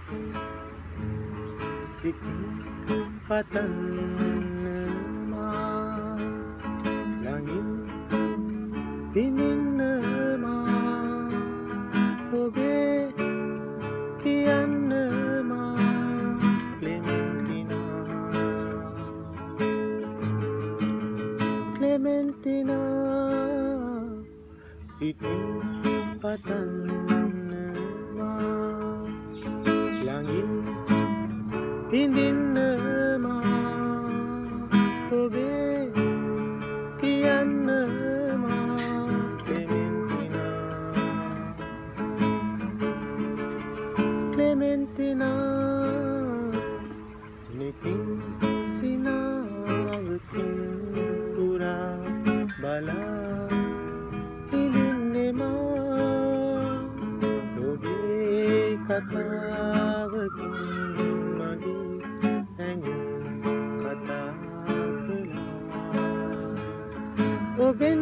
සිතින් පතන්නමා ළඟින් දිනින්නමා ඔබේ කියන්නමා Clementina සිතින් පතන්නමා ළඟින් දිනින්නමා ඔබේ කියන්නමා Clementina නිතින් සිනාවකින් පුරා බලා හිඳින්නෙමා ඔබේ කතාවකින් මගේ ඇඟින් කතා කළා ඔබෙන්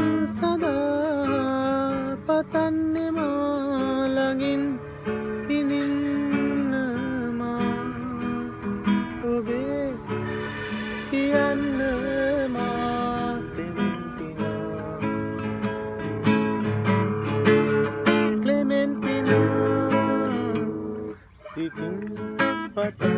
සදා පතන්නෙමා ළඟින් හිඳින්නමා ඔබේ කියන්නමා Clementina සිතින් පත